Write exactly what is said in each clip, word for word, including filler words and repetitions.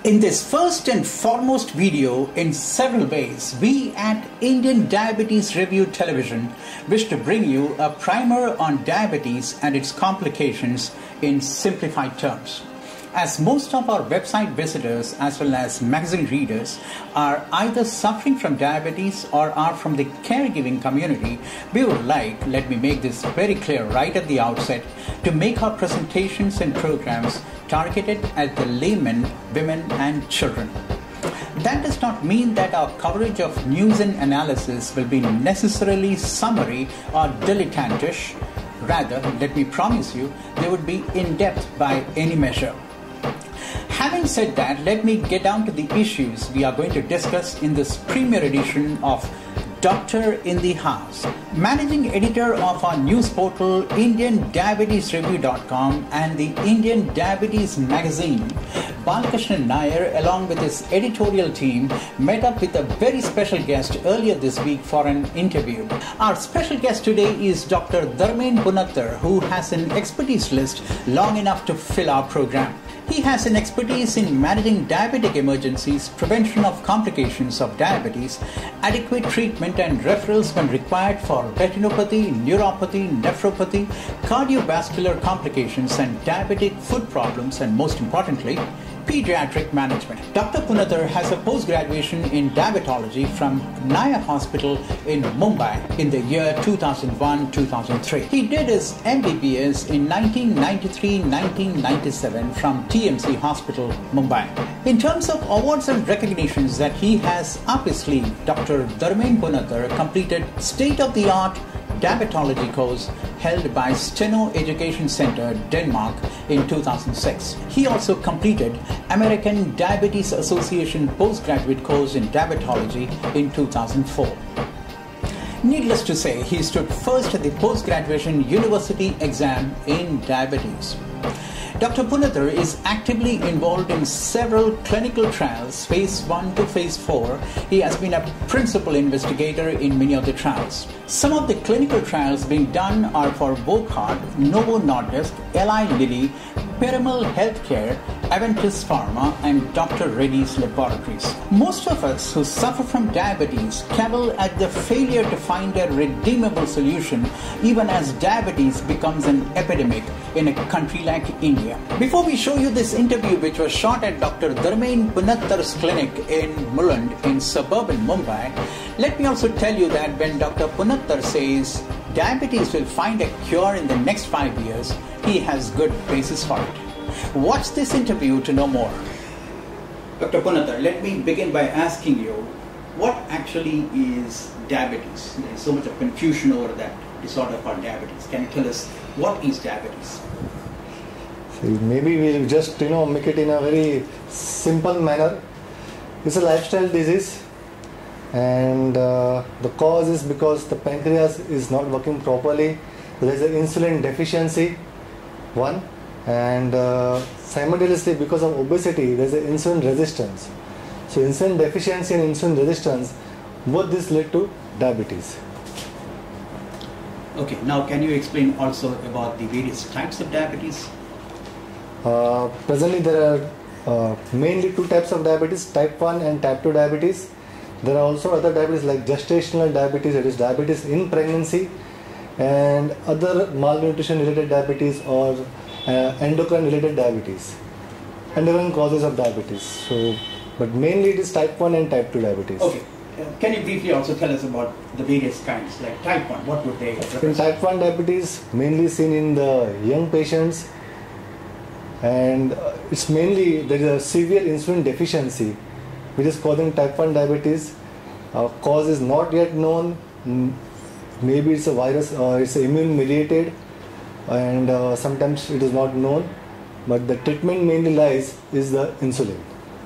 In this first and foremost video, in several ways, we at Indian Diabetes Review Television wish to bring you a primer on diabetes and its complications in simplified terms. As most of our website visitors as well as magazine readers are either suffering from diabetes or are from the caregiving community, we would like, let me make this very clear right at the outset, to make our presentations and programs targeted at the laymen, women and children. That does not mean that our coverage of news and analysis will be necessarily summary or dilettantish. Rather, let me promise you, they would be in-depth by any measure. Having said that, let me get down to the issues we are going to discuss in this premier edition of Doctor in the House. Managing editor of our news portal Indian Diabetes Review dot com and the Indian Diabetes magazine, Balkrishnan Nair, along with his editorial team, met up with a very special guest earlier this week for an interview. Our special guest today is Doctor Dharmen Punattar, who has an expertise list long enough to fill our program. He has an expertise in managing diabetic emergencies, prevention of complications of diabetes, adequate treatment and referrals when required for retinopathy, neuropathy, nephropathy, cardiovascular complications and diabetic foot problems, and most importantly, pediatric management. Doctor Punattar has a post-graduation in diabetology from Naya Hospital in Mumbai in the year two thousand one to two thousand three. He did his M B B S in nineteen ninety-three to nineteen ninety-seven from T M C Hospital, Mumbai. In terms of awards and recognitions that he has up his sleeve, Doctor Dharmen Punattar completed state-of-the-art diabetology course held by Steno Education Center, Denmark in two thousand six. He also completed American Diabetes Association postgraduate course in diabetology in two thousand four. Needless to say, he stood first at the post-graduation university exam in diabetes. Doctor Punattar is actively involved in several clinical trials, phase one to phase four. He has been a principal investigator in many of the trials. Some of the clinical trials being done are for Wockhardt, Novo Nordisk, Eli Lilly, Piramal Healthcare, Aventis Pharma and Doctor Reddy's Laboratories. Most of us who suffer from diabetes cavil at the failure to find a redeemable solution even as diabetes becomes an epidemic in a country like India. Before we show you this interview, which was shot at Doctor Dharmen Punattar's clinic in Mulund in suburban Mumbai, let me also tell you that when Doctor Punattar says diabetes will find a cure in the next five years, he has good basis for it. Watch this interview to know more. Doctor Punattar, let me begin by asking you, what actually is diabetes? There is so much of confusion over that disorder called diabetes. Can you tell us what is diabetes? See, maybe we'll just you know make it in a very simple manner. It's a lifestyle disease, and uh, the cause is because the pancreas is not working properly. There is an insulin deficiency, one, and uh, simultaneously because of obesity there is an insulin resistance. So insulin deficiency and insulin resistance, both this lead to diabetes. Okay, now can you explain also about the various types of diabetes? Uh, presently there are uh, mainly two types of diabetes, type one and type two diabetes. There are also other diabetes like gestational diabetes, that is diabetes in pregnancy, and other malnutrition related diabetes or uh, endocrine related diabetes, endocrine causes of diabetes. So, but mainly it is type one and type two diabetes. Okay. Uh, can you briefly also tell us about the various kinds, like type one, what would they represent? In type one diabetes, mainly seen in the young patients, and uh, it's mainly there is a severe insulin deficiency which is causing type one diabetes. Uh, cause is not yet known. Maybe it's a virus or it's immune mediated, and uh, sometimes it is not known, but the treatment mainly lies is the insulin.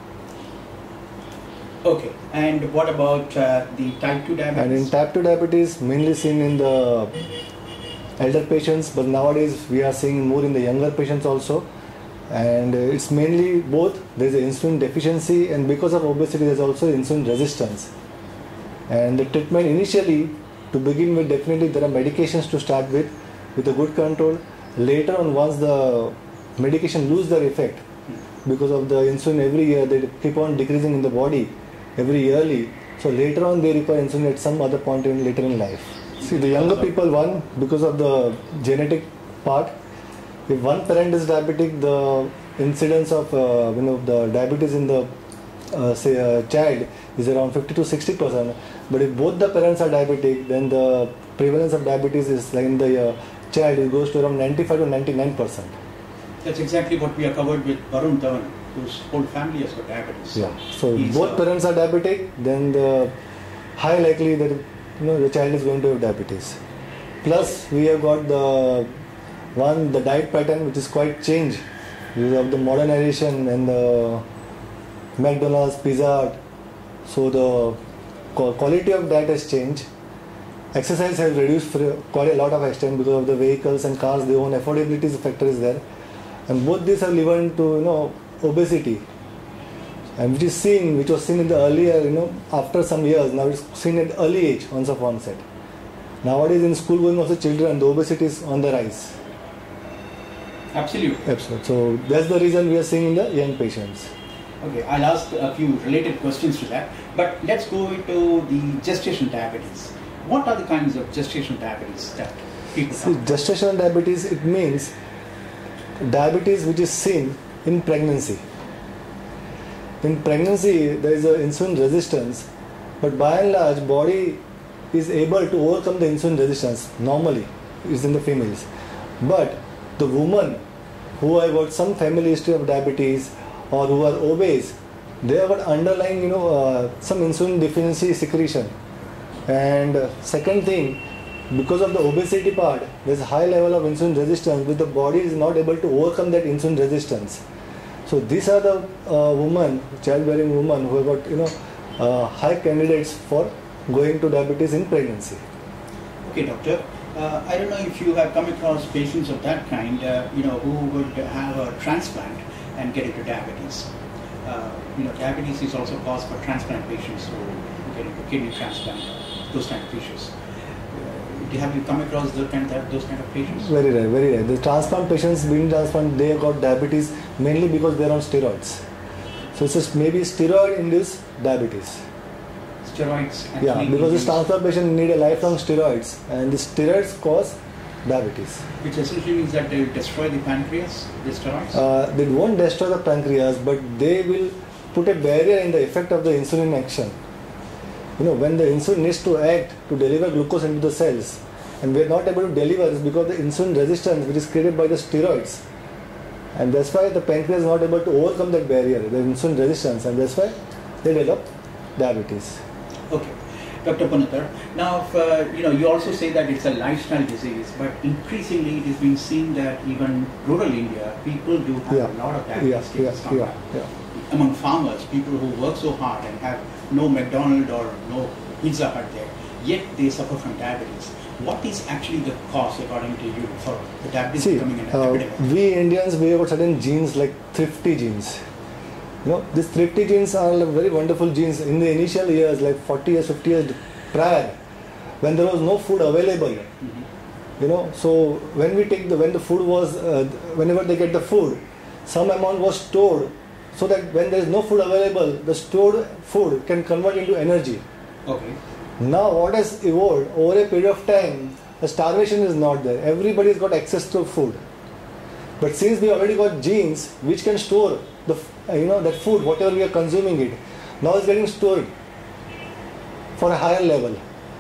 Okay, and what about uh, the type two diabetes? And in type two diabetes, mainly seen in the elder patients, but nowadays we are seeing more in the younger patients also. And uh, it's mainly both, there is an insulin deficiency, and because of obesity there is also insulin resistance. And the treatment initially, to begin with, definitely there are medications to start with, with a good control. Later on, once the medication lose their effect, because of the insulin every year, they keep on decreasing in the body every yearly. So later on they require insulin at some other point in later in life. See, the younger people, one, because of the genetic part, if one parent is diabetic, the incidence of uh, you know the diabetes in the uh, say a child is around fifty to sixty percent. But if both the parents are diabetic, then the prevalence of diabetes is like in the uh, child it goes to around ninety-five to ninety-nine percent. That's exactly what we are covered with Varun Dhawan, whose whole family has got diabetes. Yeah. So He's, both uh, parents are diabetic, then the high likely that you know the child is going to have diabetes. Plus we have got the one the diet pattern which is quite changed because of the modernization and the McDonald's, Pizza Hut. So the quality of diet has changed. Exercise has reduced for quite a lot of extent because of the vehicles and cars they own. Affordability factor is there, and both these have led to you know obesity, and which is seen, which was seen in the earlier you know after some years. Now it's seen at early age, once of onset. Nowadays in school going also children, the obesity is on the rise. Absolutely. Absolutely. So that's the reason we are seeing in the young patients. Okay, I'll ask a few related questions to that, but let's go into the gestational diabetes. What are the kinds of gestational diabetes that people See, have? gestational diabetes, it means diabetes which is seen in pregnancy. In pregnancy, there is a insulin resistance, but by and large, body is able to overcome the insulin resistance. Normally, is in the females, but the women who have got some family history of diabetes or who are obese, they have got underlying, you know, uh, some insulin deficiency secretion. And uh, second thing, because of the obesity part, there is a high level of insulin resistance, which the body is not able to overcome that insulin resistance. So these are the uh, women, childbearing women, who have got, you know, uh, high candidates for going to diabetes in pregnancy. Okay, doctor. Uh, I don't know if you have come across patients of that kind, uh, you know, who would have a transplant and get into diabetes. Uh, you know, diabetes is also caused for transplant patients who get into kidney transplant, those kind of issues. Uh, have you come across those kind of, those kind of patients? Very rare, very rare. The transplant patients being transplant, they have got diabetes mainly because they are on steroids. So it's just maybe steroid-induced diabetes. Steroids. Yeah, because this transplant patient need a lifelong steroids, and the steroids cause diabetes. Which essentially means that they will destroy the pancreas, the steroids? Uh, they won't destroy the pancreas, but they will put a barrier in the effect of the insulin action. You know, when the insulin needs to act to deliver glucose into the cells, and we are not able to deliver, it's because the insulin resistance which is created by the steroids. And that's why the pancreas is not able to overcome that barrier, the insulin resistance, and that's why they develop diabetes. Okay. Doctor Punathar, now if, uh, you know, you also say that it's a lifestyle disease, but increasingly it is being seen that even rural India, people do have Yeah. a lot of diabetes Yeah, cases yeah, come yeah, back. yeah. Among farmers, people who work so hard and have no McDonald's or no Pizza Hut there, yet they suffer from diabetes. What is actually the cause, according to you, for the diabetes See, becoming an uh, epidemic? we Indians, we have got certain genes like thrifty genes. You know, these thrifty genes are like very wonderful genes. In the initial years, like forty years, fifty years prior, when there was no food available, mm-hmm. you know, so when we take the, when the food was, uh, whenever they get the food, some amount was stored, so that when there is no food available, the stored food can convert into energy. Okay. Now what has evolved, over a period of time, the starvation is not there. Everybody's got access to food. But since we already got genes which can store the, you know, that food, whatever we are consuming it, now it's getting stored for a higher level.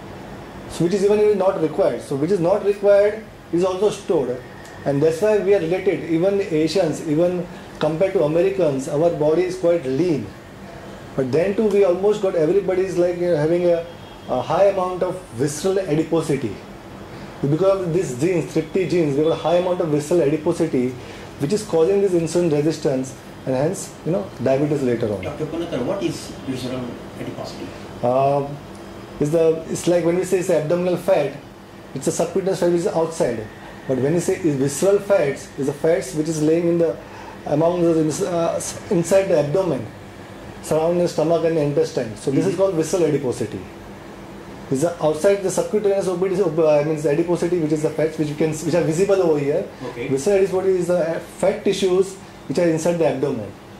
So which is even not required. So which is not required is also stored. And that's why we are related. Even Asians, even compared to Americans, our body is quite lean. But then too we almost got, everybody is like, you know, having a, a high amount of visceral adiposity. Because of these genes, thrifty genes, we have a high amount of visceral adiposity, which is causing this insulin resistance and hence, you know, diabetes later on. Doctor Punathar, what is visceral adiposity? Uh, it's, the, it's like when we say it's abdominal fat, it's a subcutaneous fat which is outside. But when you say is visceral fats, it's the fats which is laying in the among the uh, inside the abdomen, surrounding the stomach and the intestine. So this mm-hmm. is called visceral adiposity. Is outside the subcutaneous obesity, I mean the adiposity, which is the fats which you can, which are visible over here. Okay. Visceral adiposity is the fat tissues which are inside the abdomen.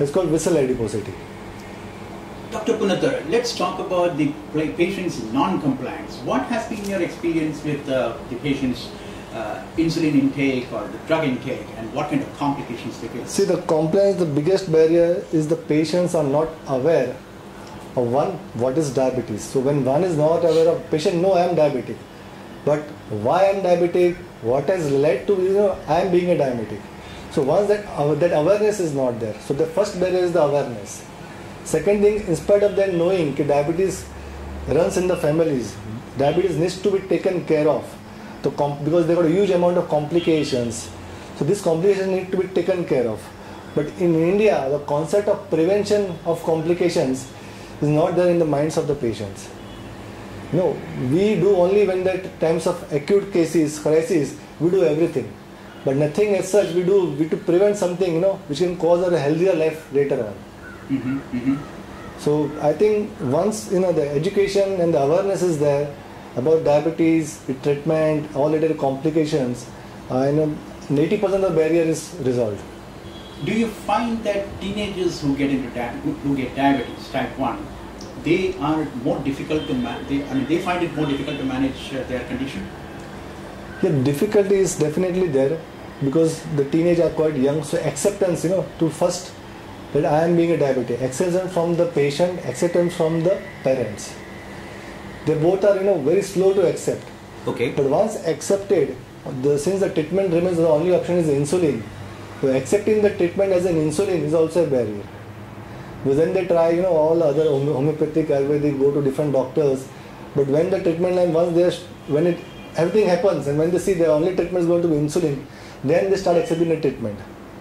It's called visceral adiposity. Doctor Punathar, let's talk about the patient's non-compliance. What has been your experience with uh, the patient's uh, insulin intake or the drug intake, and what kind of complications they face? See, the compliance, the biggest barrier is the patients are not aware of one, what is diabetes. So when one is not aware of, patient, no, I am diabetic. But why I am diabetic, what has led to, you know, I am being a diabetic. So once that, uh, that awareness is not there. So the first barrier is the awareness. Second thing, in spite of them knowing that diabetes runs in the families, diabetes needs to be taken care of to comp- because they got a huge amount of complications. So these complications need to be taken care of. But in India, the concept of prevention of complications is not there in the minds of the patients. No, we do only when that times of acute cases, crises, we do everything. But nothing as such we do we to prevent something, you know, which can cause a healthier life later on. Mm-hmm, mm-hmm. So I think once, you know, the education and the awareness is there about diabetes, the treatment, all related complications, uh, you know, eighty percent of the barrier is resolved. Do you find that teenagers who get into di- who get diabetes type one, they are more difficult to manage? They, I mean, they find it more difficult to manage uh, their condition. Yeah, difficulty is definitely there because the teenagers are quite young. So acceptance, you know, to first that I am being a diabetic, acceptance from the patient, acceptance from the parents. They both are, you know, very slow to accept. Okay. But once accepted, the, since the treatment remains, the only option is insulin. So accepting the treatment as an insulin is also a barrier. Because then they try, you know, all other homeopathic, Ayurvedic, go to different doctors. But when the treatment line, once they, when it, everything happens, and when they see the only treatment is going to be insulin, then they start accepting the treatment.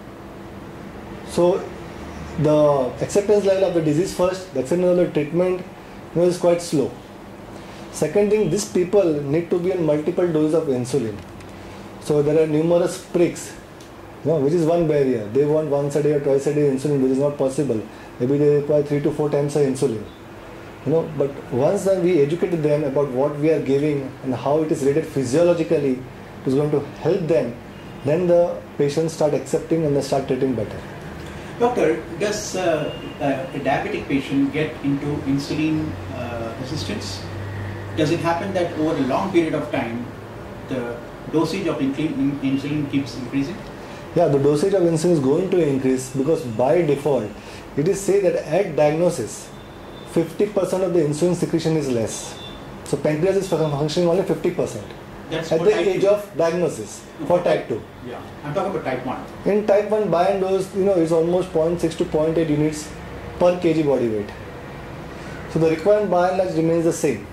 So the acceptance level of the disease first, the acceptance of the treatment, you know, is quite slow. Second thing, these people need to be on multiple doses of insulin. So there are numerous pricks, you know, which is one barrier. They want once a day or twice a day insulin, which is not possible. Maybe they require three to four times of insulin. You know, but once then we educated them about what we are giving and how it is rated physiologically, it is going to help them. Then the patients start accepting and they start treating better. Doctor, does uh, a diabetic patient get into insulin uh, resistance? Does it happen that over a long period of time, the dosage of insulin keeps increasing? Yeah, the dosage of insulin is going to increase because by default, it is said that at diagnosis, fifty percent of the insulin secretion is less. So pancreas is functioning only fifty percent. That's at the age two. Of diagnosis no, for type two. Yeah, I'm talking about type one. In type one, buy and dose, you know, is almost zero point six to zero point eight units per kg body weight. So the requirement by and large remains the same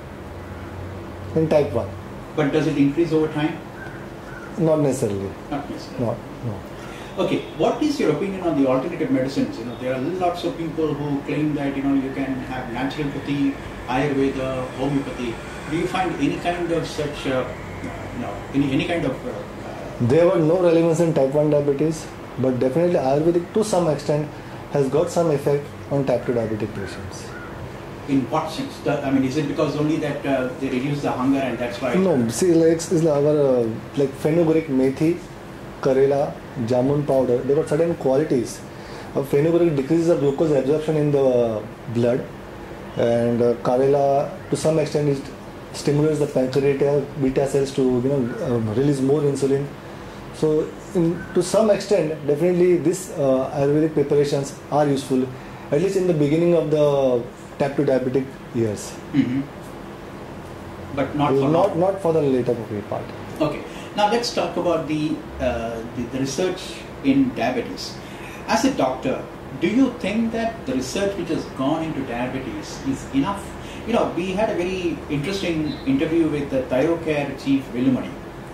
in type one. But does it increase over time? Not necessarily. Not necessarily. No, no. Okay, what is your opinion on the alternative medicines? You know, there are lots of people who claim that, you know, you can have naturopathy, Ayurveda, homeopathy. Do you find any kind of such, uh, you know, any, any kind of... Uh, there were no relevance in type one diabetes, but definitely Ayurvedic to some extent has got some effect on type two diabetic patients. In what sense? The, I mean, is it because only that uh, they reduce the hunger and that's why... No, see, like, is our, uh, like fenugreek methi, karela, jamun powder, they got certain qualities. Uh, fenugreek decreases the glucose absorption in the blood, and uh, karela to some extent it stimulates the pancreatic beta cells to, you know, uh, release more insulin. So in, to some extent definitely these uh, Ayurvedic preparations are useful, at least in the beginning of the type two diabetic years. Mm-hmm. But not for not, now. not for the later part. Okay. Now let's talk about the, uh, the the research in diabetes. As a doctor, do you think that the research which has gone into diabetes is enough? You know, we had a very interesting interview with the Thyrocare chief Velumani.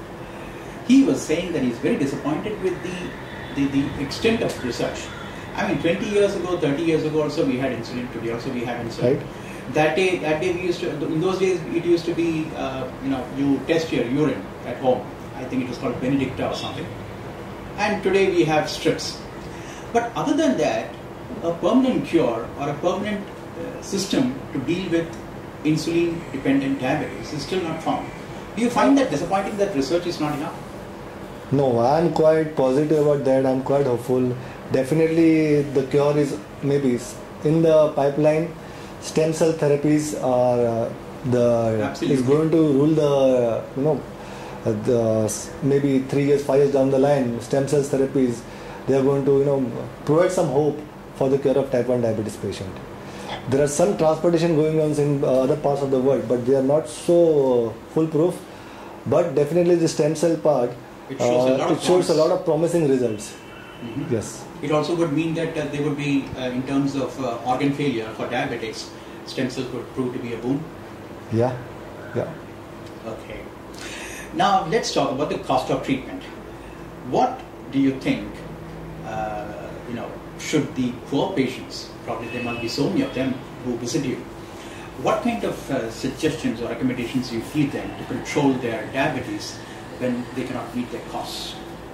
He was saying that he's very disappointed with the, the, the extent of research. I mean, twenty years ago, thirty years ago also we had insulin, today also we have insulin. Right. That day, that day we used to, in those days it used to be, uh, you know, you test your urine at home. I think it was called Benedicta or something. And today we have strips. But other than that, a permanent cure or a permanent uh, system to deal with insulin-dependent diabetes is still not found. Do you find that disappointing that research is not enough? No, I am quite positive about that. I am quite hopeful. definitely the cure is maybe in the pipeline. Stem cell therapies are uh, the Absolutely. is going to rule the you know uh, the maybe three years, five years down the line. Stem cell therapies, they are going to you know provide some hope for the cure of type one diabetes patient. There are some transportation going on in uh, other parts of the world, but they are not so foolproof. But definitely the stem cell part, it shows, uh, a, lot it shows a lot of promising results. Mm-hmm. Yes. It also would mean that uh, there would be, uh, in terms of uh, organ failure for diabetics, stem cells would prove to be a boon. Yeah. Yeah. Okay. Now let's talk about the cost of treatment. What do you think, uh, you know, should the poor patients, probably there must be so many of them who visit you, what kind of uh, suggestions or recommendations you feed them to control their diabetes when they cannot meet their costs?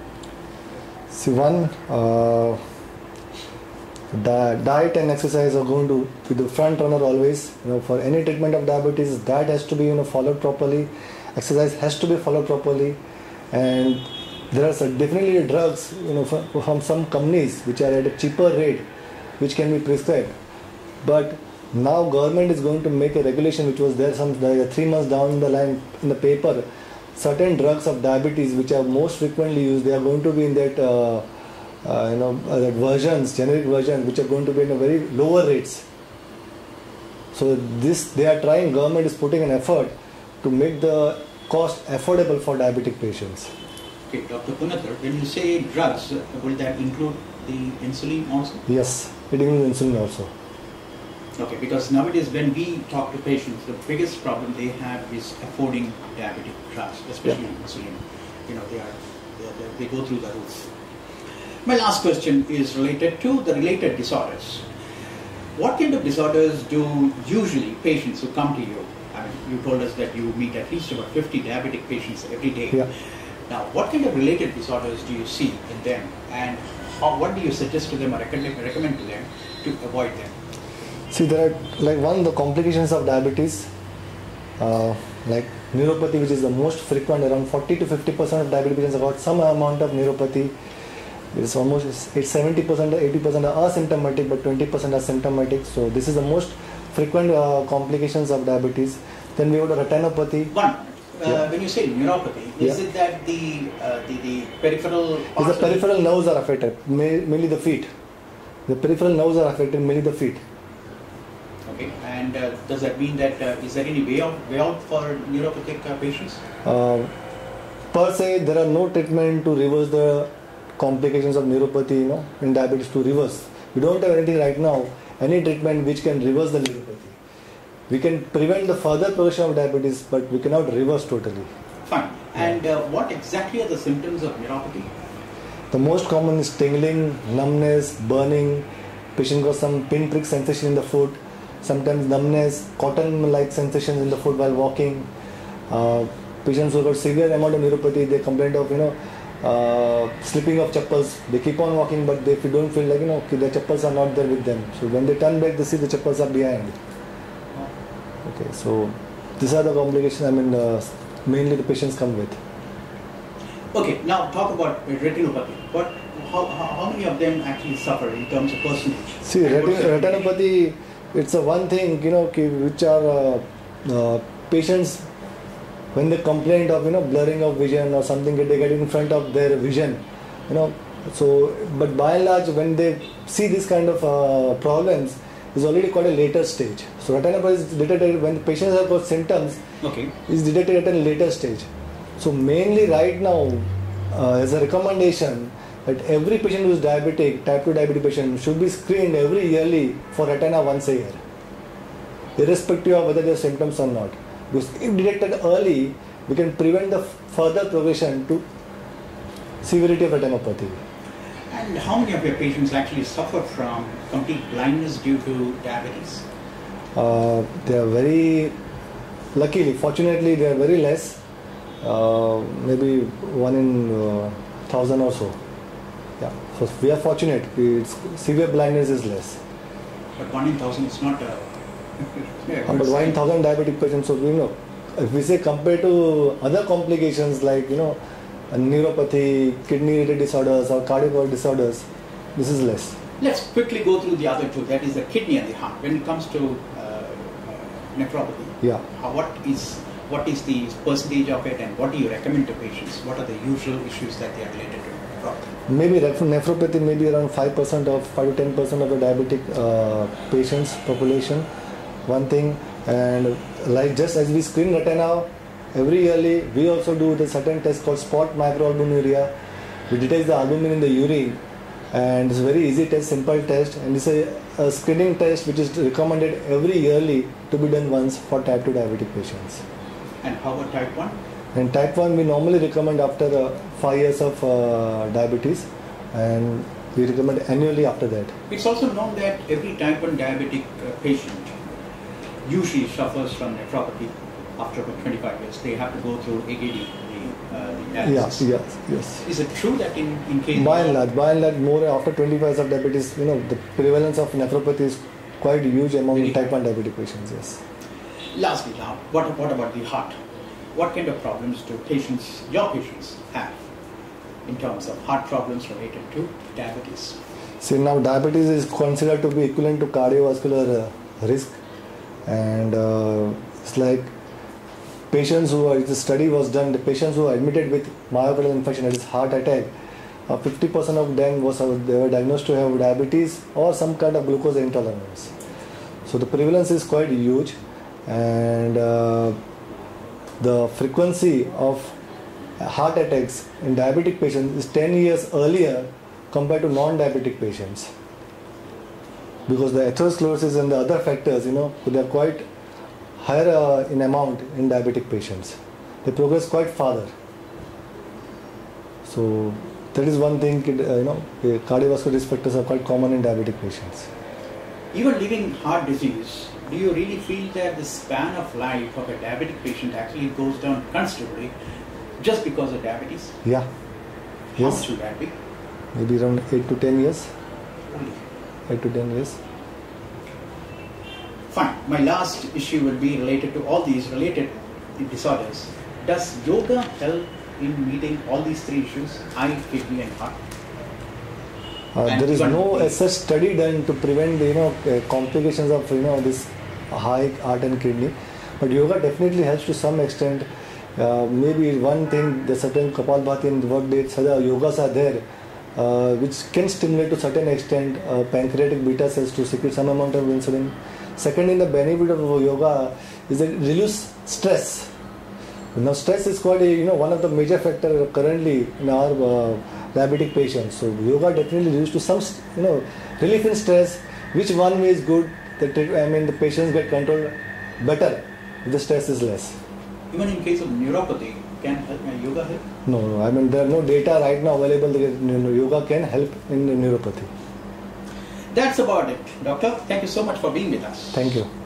See, one, uh, the diet and exercise are going to be the front runner always. You know, for any treatment of diabetes, diet has to be you know followed properly, exercise has to be followed properly, and there are some definitely drugs you know from, from some companies which are at a cheaper rate, which can be prescribed. But now government is going to make a regulation which was there some uh, three months down the line in the paper. Certain drugs of diabetes which are most frequently used, they are going to be in that uh, uh, you know uh, that versions, generic versions, which are going to be in a very lower rates. So this they are trying. Government is putting an effort to make the cost affordable for diabetic patients. Okay, Doctor Punathar, when you say drugs, uh, will that include the insulin also? Yes, it includes insulin also. Okay, because nowadays when we talk to patients, the biggest problem they have is affording diabetic drugs, especially Yeah. insulin. You know, they are they, they, they go through the roof. My last question is related to the related disorders. What kind of disorders do usually patients who come to you? I mean, you told us that you meet at least about fifty diabetic patients every day. Yeah. Now, what kind of related disorders do you see in them, and how, what do you suggest to them or recommend, recommend to them to avoid them? See, there are like one the complications of diabetes, uh, like neuropathy, which is the most frequent. Around forty to fifty percent of diabetic patients have got some amount of neuropathy. It's almost it's seventy percent or eighty percent are asymptomatic, but twenty percent are symptomatic. So this is the most frequent uh, complications of diabetes. Then we go to retinopathy. One, uh, Yeah. when you say neuropathy, is Yeah. it that the, uh, the the peripheral Is parts the of peripheral nerves are affected, ma- mainly the feet. The peripheral nerves are affected, mainly the feet. Okay, and uh, does that mean that uh, is there any way out way out for neuropathic uh, patients? Uh, per se, there are no treatment to reverse the complications of neuropathy, you know, in diabetes to reverse. We don't have anything right now, any treatment which can reverse the neuropathy. We can prevent the further progression of diabetes, but we cannot reverse totally. Fine. And uh, what exactly are the symptoms of neuropathy? The most common is tingling, numbness, burning. Patient got some pinprick sensation in the foot. Sometimes numbness, cotton-like sensations in the foot while walking. Uh, patients who got severe amount of neuropathy, they complain of you know uh, slipping of chappals. They keep on walking, but they, if you don't feel like you know the chappals are not there with them. So when they turn back, they see the chappals are behind. Okay, so these are the complications. I mean, uh, mainly the patients come with. Okay, now talk about retinopathy. What, how, how, how many of them actually suffer in terms of percentage? See, retin- retinopathy, it's a one thing, you know, ki- which are uh, uh, patients when they complain of, you know, blurring of vision or something, they get in front of their vision, you know. So, but by and large, when they see this kind of uh, problems, is already quite a later stage. So, retinopathy is detected when the patients have got symptoms, Okay. is detected at a later stage. So, mainly right now, uh, as a recommendation, that every patient who is diabetic, type two diabetes patient, should be screened every yearly for retina once a year, irrespective of whether there are symptoms or not. Because if detected early, we can prevent the further progression to severity of retinopathy. And how many of your patients actually suffer from complete blindness due to diabetes? Uh, they are very, luckily, fortunately, they are very less, uh, maybe one in uh, thousand or so. Yeah, so we are fortunate. It's, severe blindness is less. But one in thousand is not a... Uh, but one in thousand diabetic patients, so you know, if we say compared to other complications like, you know, neuropathy, kidney related disorders or cardiovascular disorders, this is less. Let's quickly go through the other two, that is the kidney and the heart. When it comes to uh, uh, nephropathy, Yeah. how, what is what is the percentage of it, and what do you recommend to patients? What are the usual issues that they are related to nephropathy? Maybe nephropathy may be around five percent of five to ten percent of the diabetic uh, patients population. One thing, and like just as we screen retina every yearly, we also do the certain test called spot microalbuminuria. We detect the albumin in the urine, and it's a very easy test, simple test, and it's a, a screening test which is recommended every yearly to be done once for type two diabetic patients. And how about type one? And type one we normally recommend after uh, five years of uh, diabetes, and we recommend annually after that. It's also known that every type one diabetic uh, patient usually suffers from nephropathy after about twenty-five years. They have to go through A K D, the, uh, the dialysis. Yeah, yes, yes. Is it true that in, in case... By and large, by and large, more after twenty-five years of diabetes, you know, the prevalence of nephropathy is quite huge among Very type one diabetic patients, yes. Lastly now, what, what about the heart? What kind of problems do patients, your patients, have in terms of heart problems related to diabetes? See, now diabetes is considered to be equivalent to cardiovascular uh, risk, and uh, it's like patients who are, the study was done, the patients who are admitted with myocardial infarction, that is heart attack, uh, fifty percent of them was uh, they were diagnosed to have diabetes or some kind of glucose intolerance. So the prevalence is quite huge, and uh, the frequency of heart attacks in diabetic patients is ten years earlier compared to non-diabetic patients, because the atherosclerosis and the other factors, you know, they are quite higher uh, in amount in diabetic patients. They progress quite farther. So that is one thing, uh, you know, cardiovascular risk factors are quite common in diabetic patients. Even living heart disease, do you really feel that the span of life of a diabetic patient actually goes down considerably just because of diabetes? Yeah. How Yes. much should that be? Maybe around eight to ten years. Only. eight to ten years. Fine. My last issue will be related to all these related disorders. Does yoga help in meeting all these three issues, eye, kidney and heart? Uh, And there is even no the- as such study done to prevent, you know, uh, complications of, you know, this high heart and kidney, but yoga definitely helps to some extent. Uh, maybe one thing, the certain Kapalbhati and what they say, yogas are there, uh, which can stimulate to certain extent uh, pancreatic beta cells to secrete some amount of insulin. Second, in the benefit of yoga is that it reduces stress. Now, stress is quite a, you know, one of the major factors currently in our uh, diabetic patients. So, yoga definitely leads to some, you know, relief in stress. Which one way is good? That I mean, the patients get controlled better if the stress is less. Even in case of neuropathy, can help, uh, yoga help? No, no. I mean, there are no data right now available that, you know, yoga can help in neuropathy. That's about it, Doctor. Thank you so much for being with us. Thank you.